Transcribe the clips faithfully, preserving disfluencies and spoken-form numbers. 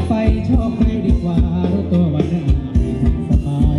ไปชอบใครดีกว่ารู้ตัวว่าจะสบาย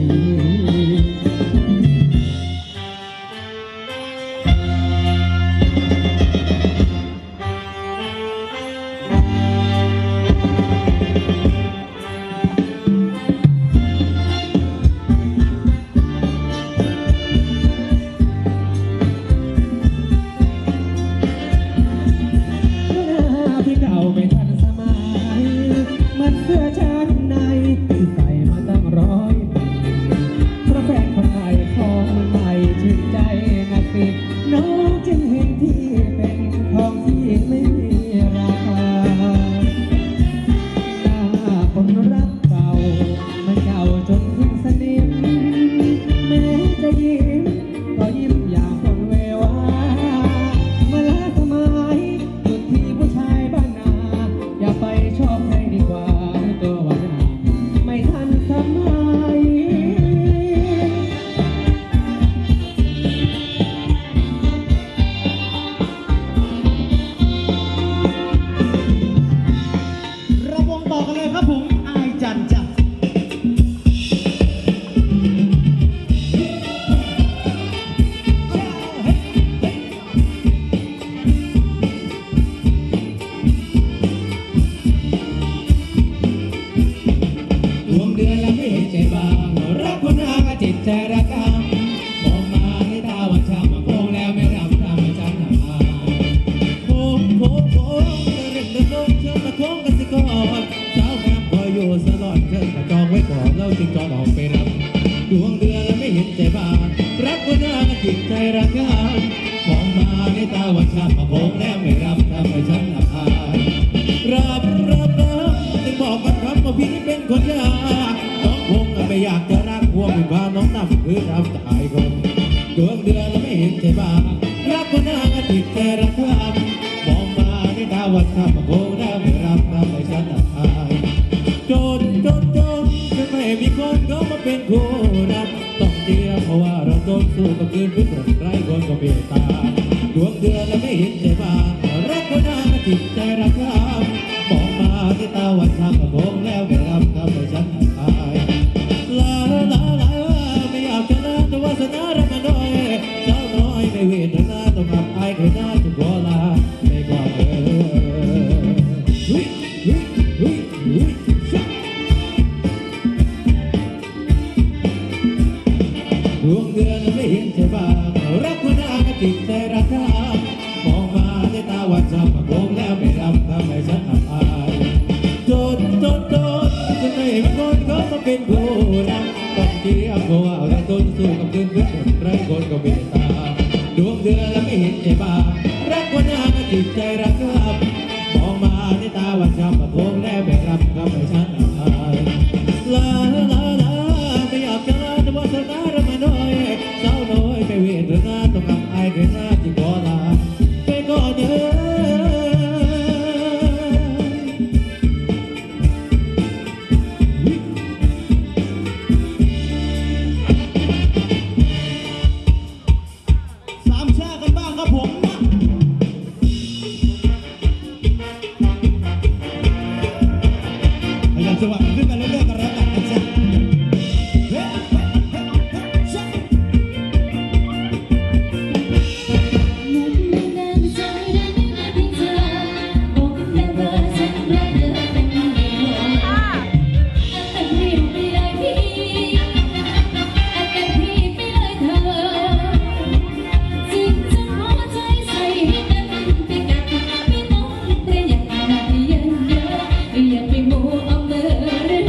อยากไปโมเอาเมื่อ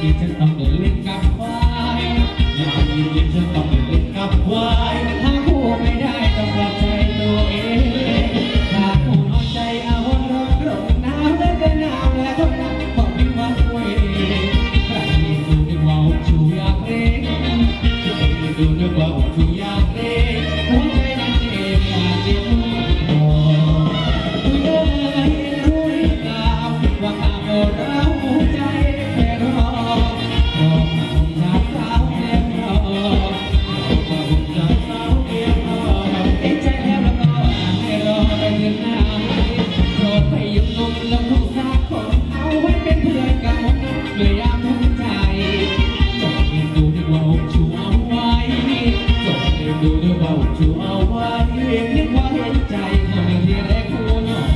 ย็นๆฉันต้องเดินเล่นกับควายยามเย็นๆฉันต้องเดินเล่นกับควายหาคู่ไม่ได้ต้องปลอบใจตัวเองถ้าคู่น้อยใจเอาร้อนร้อนหนาวแล้วก็หนาวแล้วทนหนาวบอกพี่ว่าตัวเองใครดูนึกว่าชูอยากเล่นดูนึกว่าชูอยากเล่นหัวใจนั้นเองอยากเจ็บปวดคุยเอ้ยรู้หรือเปล่าว่าข้าโง่เราใจแค่รอรอผมจากสาวเพียงรอรอผมจากสาวเพียงรอเอ็นใจแล้วแล้วก็ให้รอไปถึงไหนโปรดไปหยุดลมแล้วทุกสักคนเอาไว้เป็นเพื่อนกันเลยยามทุกใจจงเรียนดูดีกว่าอกชูเอาไว้จงเรียนดูดีกว่าอกชูเอาไว้นึกว่าเห็นใจคนที่แรกคู่นอน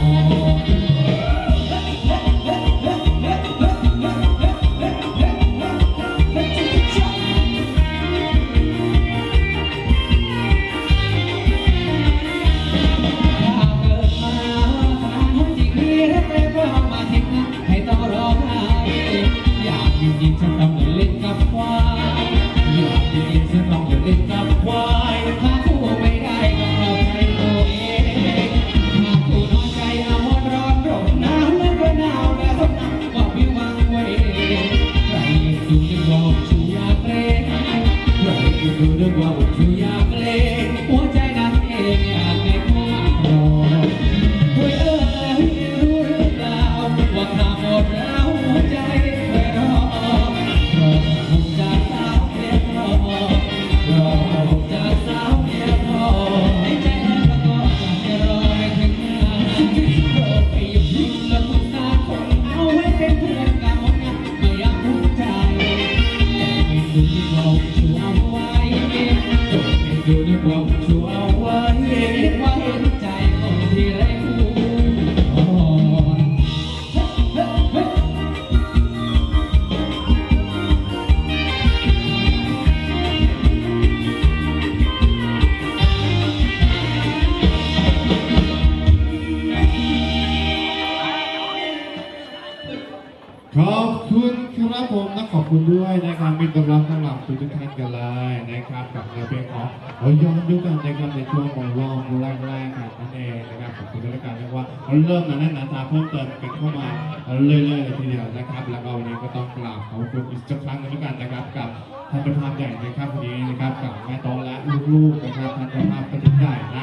ให้ต้องร้องไห้อยากอยู่ยินฉันต้องเล่นกับควายอยากอยู่ยินฉันต้องเล่นกับควายหาคู่ไม่ได้ก็เพราะใจตัวเองหากคู่น้อยใจเอาร้อนร้อนหนาวแล้วก็หนาวแล้วทนหนาวก็พิวังไว้ใครดูนึกว่าชูอยากเล่นใครดูนึกว่าชูอยากเล่นหัวใจนั้นเองอยากให้คู่รอคุยเอ้ยรู้หรือเปล่าว่าข้าหมดแล้วหัวใจไปรอรอผมจากสาวเพียงรอรอผมจากสาวเพียงรอให้ใจแล้วก็จะรอไม่ถึงงานโปรดไปหยุดนิ่งแล้วทุกตาคนเอาไว้เป็นเพื่อนกันหมดงานไม่อยากทุกใจไม่ดูที่เราชูเอาไว้จงไม่ดูที่เราชูเอาไว้เรียกว่าเห็นใจคนที่ไร้คู่อ่อนขอบคุณครับผมและขอบคุณด้วยนะครับมีกำลังตั้งหลังทุกท่านกันเลยนะครับกับงานเพลงของเราย้อนยุคกันนะครับในช่วงของรอบแรกๆนั่นเองนะครับขอบคุณด้วยกันเรียกว่าเราเริ่มมาแน่นหนาตาเพิ่มเติมกันเข้ามาเรื่อยๆเลยทีเดียวนะครับแล้วก็วันนี้ก็ต้องกราบขอบคุณอีกสักครั้งหนึงด้วยกันนะครับกับท่านประธานใหญ่นะครับวันนี้นะครับกับแม่โต๊ะและลูกๆนะครับท่านเจ้าภาพ